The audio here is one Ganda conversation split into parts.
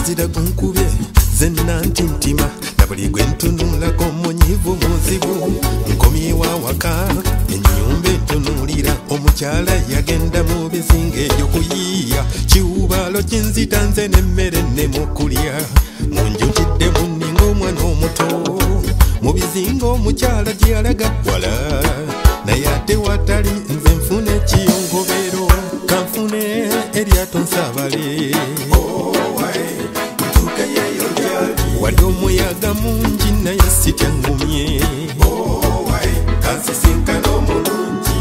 nzira gunkubye zenna ntintima na buli gwe ntunulako munyivu muzibu nkomyewo awaka ennyumba entunuulira omukyala yagenda mu bizinga ebyo kuyiiya kiwubalo kinzita nze n'emmere nnemukulya munjutidde munninga omwana omuto mu bizinga omukyala gye yalaga wala naye ate watali nze nfune ekiyongobero kanfune eryato nsaabale wadde omuyaga mungi naye sitya ngumye kansisinkana omulungi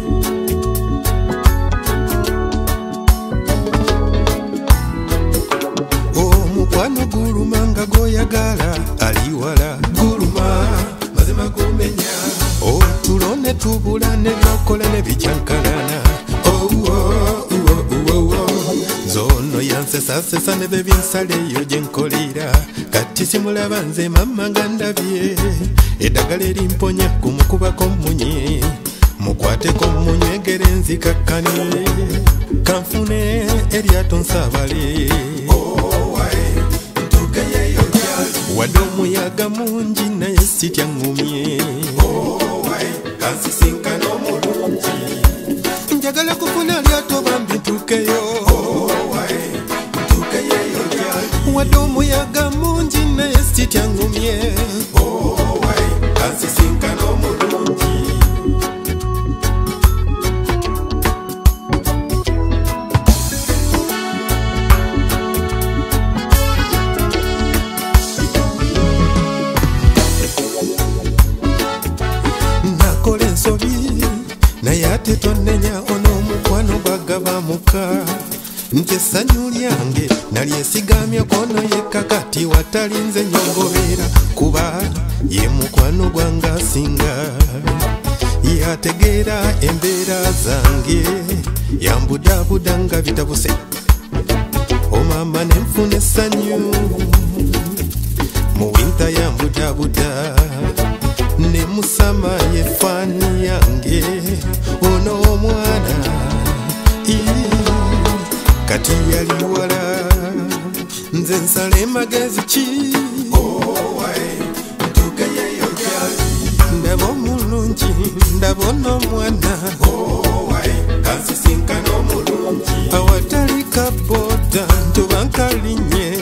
omukwano guluma nga goyagala aliwala guluma mazima gumenya otulo ne tubula ne byokola ne bicyankalana zono yansesasesa ne bebinsaleyo gye nkolera kati simulaba nze mama nga ndabye eddagala erimponya kumukubako munye mukwateko munywegere nzikakkane kanfune eryato nsaabale wadde omuyaga mungi naye sitya ngumye kansisinkana omulungi njagala kufuna lyato bambi ntuukeyo wadde omuyaga mungi naye sitya ngumye kansisinkana omulungi nakola ensobi naye ate tonnenya on'omukwano gwagaba muka nti essanyu lyange nalyesigamye kono yekka kati watali nze nyongobera kuba ye mukwano gwange asinga yategeera embeera zange yambudabuda nga bitabuse omama nenfuna essanyu mu winta yambudabuda ne musama yefaani yange ono omwana kati yali wala nze nsale magezi ki ndaba omulungi ndaba onomwana kansisinkana omulungi awatali kaboda ntuba nkalinye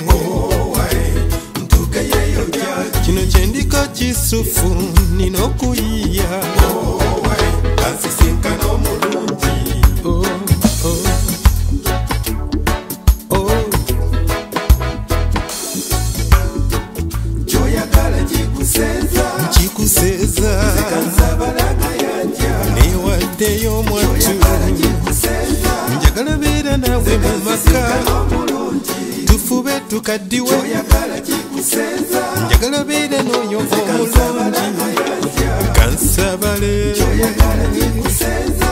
kino kyendiko kisufu nina okuyiya kansisinkana omulungi kikuseeza newaddeyo omwatu njagala beera nawe mu maka tufube tukaddiwe njagala beera n'oyo omulungi kansabale